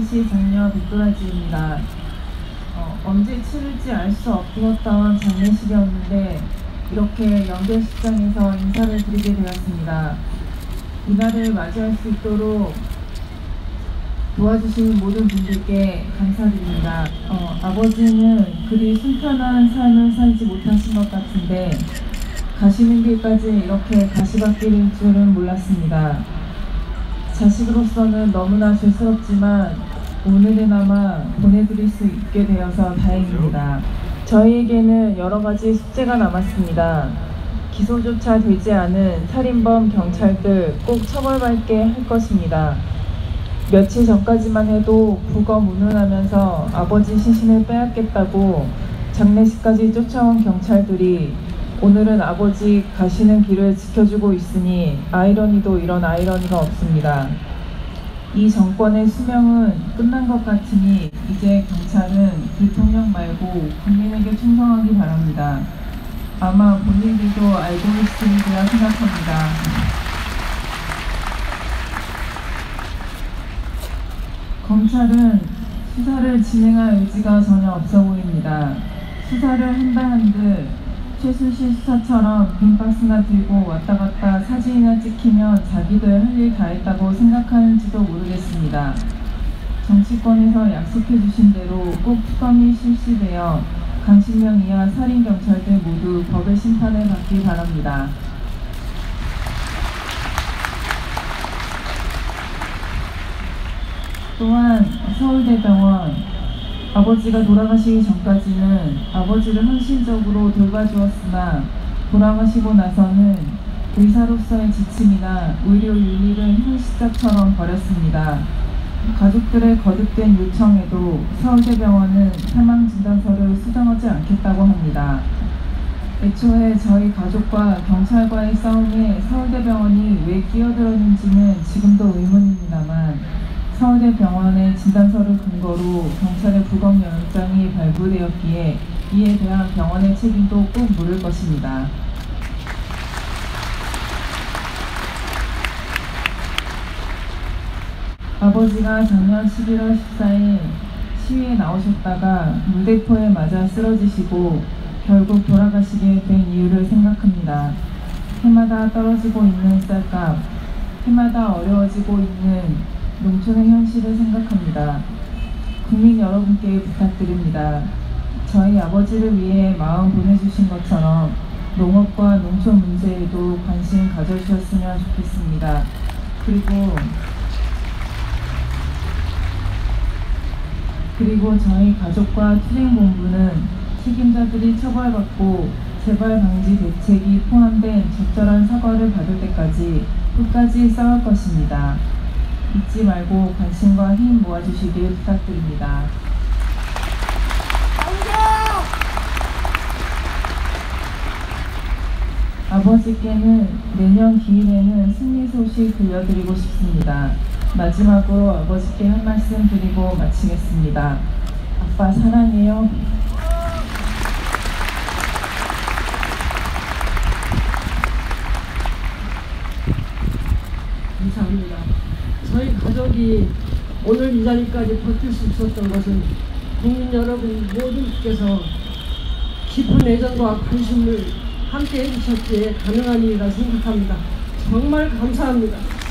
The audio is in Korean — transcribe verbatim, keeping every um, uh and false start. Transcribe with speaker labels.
Speaker 1: 서울시 장녀 백도라지입니다. 어, 언제 치를지 알 수 없었던 장례식이었는데 이렇게 연결식장에서 인사를 드리게 되었습니다. 이날을 맞이할 수 있도록 도와주신 모든 분들께 감사드립니다. 어, 아버지는 그리 순탄한 삶을 살지 못하신 것 같은데 가시는 길까지 이렇게 가시밭길일 줄은 몰랐습니다. 자식으로서는 너무나 죄스럽지만 오늘에나마 보내드릴 수 있게 되어서 다행입니다. 저희에게는 여러 가지 숙제가 남았습니다. 기소조차 되지 않은 살인범 경찰들 꼭 처벌받게 할 것입니다. 며칠 전까지만 해도 부검운운하면서 아버지 시신을 빼앗겠다고 장례식까지 쫓아온 경찰들이 오늘은 아버지 가시는 길을 지켜주고 있으니 아이러니도 이런 아이러니가 없습니다. 이 정권의 수명은 끝난 것 같으니 이제 경찰은 대통령 말고 국민에게 충성하기 바랍니다. 아마 본인들도 알고 있으리라 생각합니다. 검찰은 수사를 진행할 의지가 전혀 없어 보입니다. 수사를 한다 한들 최순실 수사처럼 빈박스나 들고 왔다 갔다 사진이나 찍히면 자기들 할 일 다 했다고 생각하는지도 모르겠습니다. 정치권에서 약속해 주신 대로 꼭 특검이 실시되어 강신명 이하 살인경찰들 모두 법의 심판을 받기 바랍니다. 또한 서울대병원, 아버지가 돌아가시기 전까지는 아버지를 헌신적으로 돌봐주었으나 돌아가시고 나서는 의사로서의 지침이나 의료 윤리를 현실적처럼 버렸습니다. 가족들의 거듭된 요청에도 서울대병원은 사망진단서를 수정하지 않겠다고 합니다. 애초에 저희 가족과 경찰과의 싸움에 서울대병원이 왜 끼어들었는지는 지금도 의문입니다만 서울대병원의 진단서를 근거로 경찰의 부검영장이 발부되었기에 이에 대한 병원의 책임도 꼭 물을 것입니다. 아버지가 작년 십일월 십사일 시위에 나오셨다가 물대포에 맞아 쓰러지시고 결국 돌아가시게 된 이유를 생각합니다. 해마다 떨어지고 있는 쌀값, 해마다 어려워지고 있는 농촌의 현실을 생각합니다. 국민 여러분께 부탁드립니다. 저희 아버지를 위해 마음 보내주신 것처럼 농업과 농촌 문제에도 관심 가져주셨으면 좋겠습니다. 그리고 그리고 저희 가족과 투쟁본부는 책임자들이 처벌받고 재발 방지 대책이 포함된 적절한 사과를 받을 때까지 끝까지 싸울 것입니다. 잊지 말고 관심과 힘 모아주시길 부탁드립니다. 아버지께는 내년 기일에는 승리 소식 들려드리고 싶습니다. 마지막으로 아버지께 한 말씀 드리고 마치겠습니다. 아빠 사랑해요.
Speaker 2: 감사합니다. 저희 가족이 오늘 이 자리까지 버틸 수 있었던 것은 국민 여러분 모두께서 깊은 애정과 관심을 함께 해주셨기에 가능한 일이라 생각합니다. 정말 감사합니다.